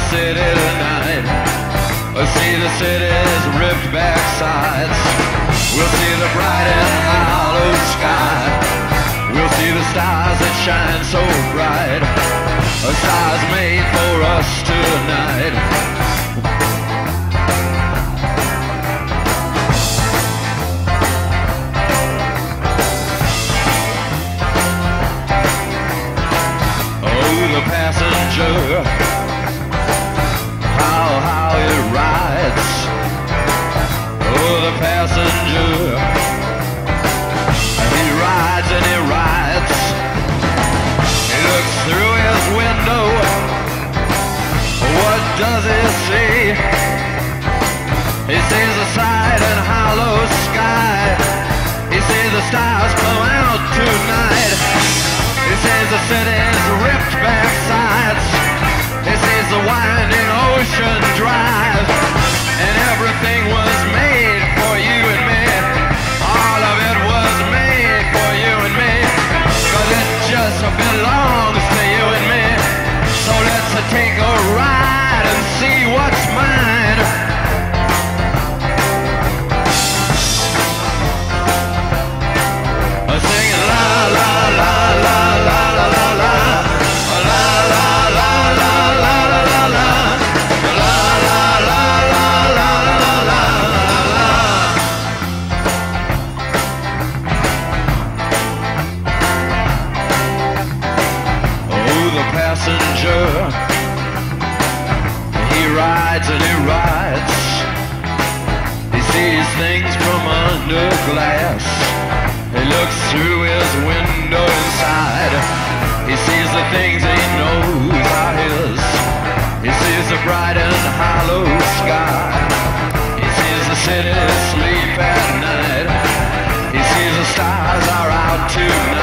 city tonight. We'll see the city's ripped back sides. We'll see the bright and hollow sky. We'll see the stars that shine so bright. Stars made for us tonight. The passenger, how it rides. Oh, the passenger, he rides and he rides. He looks through his window. What does he see? He sees the side and hollow sky. He sees the stars come out tonight. He sees the city's ripped back sides. He sees the winding ocean drive. And everything was made for you and me. All of it was made for you and me. 'Cause it just belongs to you and me. So let's take a ride and see what's mine. Singing la la la la la la la la la la la la la la la la passenger, he rides and he rides. He sees things from under glass. He looks through his window inside. He sees the things he knows are his. He sees the bright and hollow sky. He sees the city sleep at night. He sees the stars are out tonight.